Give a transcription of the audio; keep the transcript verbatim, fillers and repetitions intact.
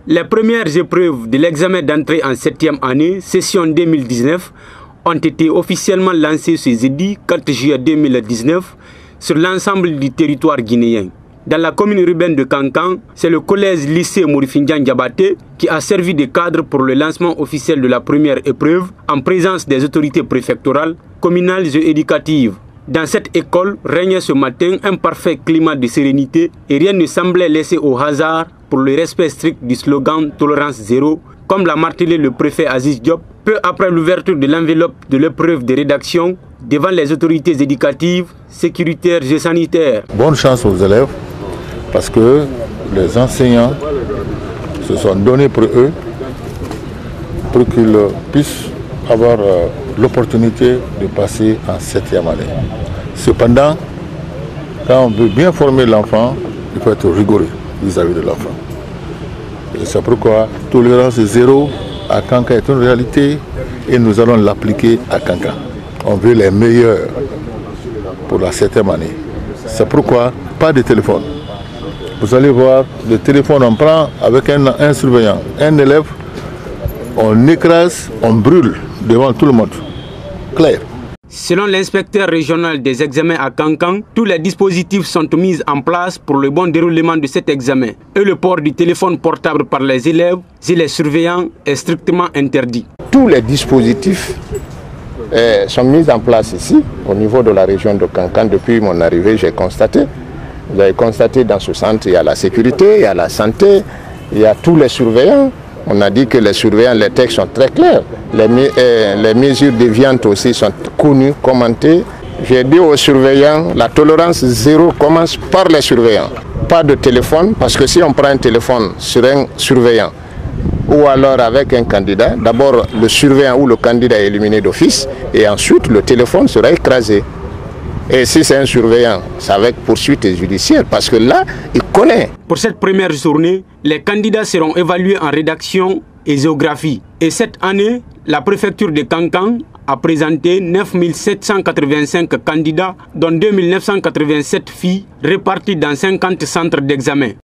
Les premières épreuves de l'examen d'entrée en septième année, session deux mille dix-neuf, ont été officiellement lancées ce jeudi quatre juillet deux mille dix-neuf sur l'ensemble du territoire guinéen. Dans la commune urbaine de Kankan, c'est le collège-lycée Morifindian Diabaté qui a servi de cadre pour le lancement officiel de la première épreuve en présence des autorités préfectorales, communales et éducatives. Dans cette école régnait ce matin un parfait climat de sérénité et rien ne semblait laissé au hasard pour le respect strict du slogan « Tolérance zéro », comme l'a martelé le préfet Aziz Diop, peu après l'ouverture de l'enveloppe de l'épreuve de rédaction devant les autorités éducatives, sécuritaires et sanitaires. Bonne chance aux élèves, parce que les enseignants se sont donnés pour eux, pour qu'ils puissent avoir euh, l'opportunité de passer en septième année. Cependant, quand on veut bien former l'enfant, il faut être rigoureux vis-à-vis de l'enfant. Et c'est pourquoi tolérance zéro à Kankan est une réalité et nous allons l'appliquer à Kankan. On veut les meilleurs pour la septième année. C'est pourquoi pas de téléphone. Vous allez voir, le téléphone on prend avec un, un surveillant, un élève, on écrase, on brûle devant tout le monde. Clair. Selon l'inspecteur régional des examens à Kankan, tous les dispositifs sont mis en place pour le bon déroulement de cet examen. Et le port du téléphone portable par les élèves et les surveillants est strictement interdit. Tous les dispositifs euh, sont mis en place ici, au niveau de la région de Kankan. Depuis mon arrivée, j'ai constaté. Vous avez constaté dans ce centre, il y a la sécurité, il y a la santé, il y a tous les surveillants. On a dit que les surveillants, les textes sont très clairs. Les, euh, les mesures déviantes aussi sont connues, commentées. J'ai dit aux surveillants, la tolérance zéro commence par les surveillants. Pas de téléphone, parce que si on prend un téléphone sur un surveillant, ou alors avec un candidat, d'abord le surveillant ou le candidat est éliminé d'office, et ensuite le téléphone sera écrasé. Et si c'est un surveillant, c'est avec poursuite judiciaire, parce que là, il connaît. Pour cette première journée, les candidats seront évalués en rédaction et géographie. Et cette année, la préfecture de Kankan a présenté neuf mille sept cent quatre-vingt-cinq candidats, dont deux mille neuf cent quatre-vingt-sept filles, réparties dans cinquante centres d'examen.